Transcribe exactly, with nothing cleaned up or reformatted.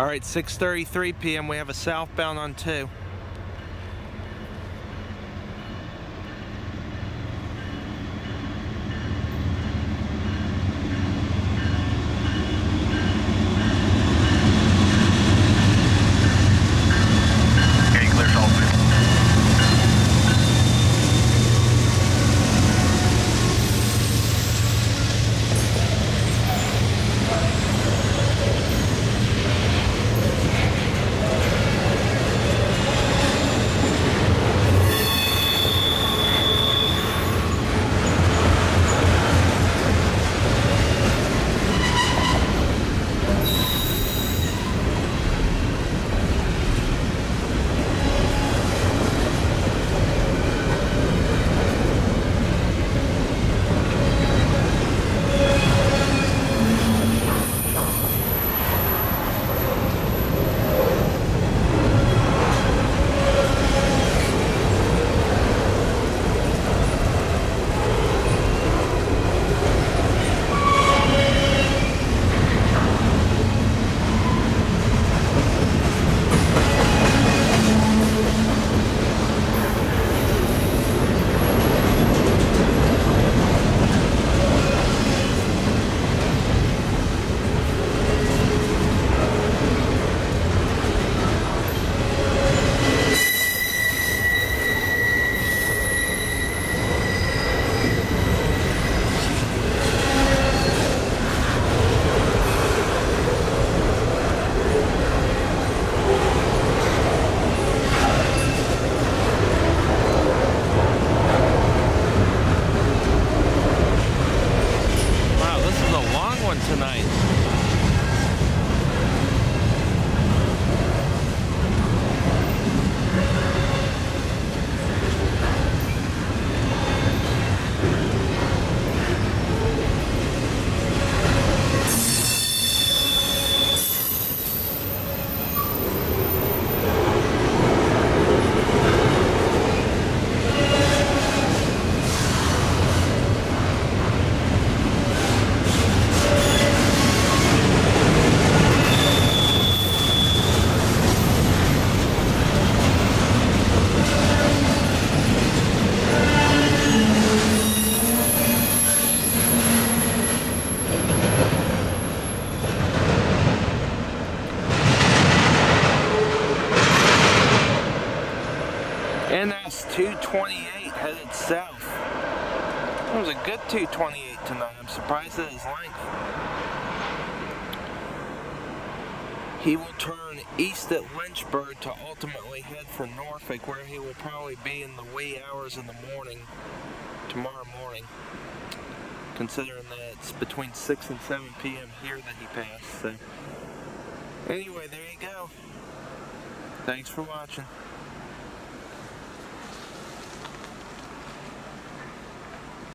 All right, six thirty-three p m We have a southbound on two. Tonight. N S two twenty-eight headed south. It was a good two twenty-eight tonight. I'm surprised at his length. He will turn east at Lynchburg to ultimately head for Norfolk, where he will probably be in the wee hours in the morning, tomorrow morning, considering that it's between six and seven p m here that he passed. So, anyway, there you go. Thanks for watching.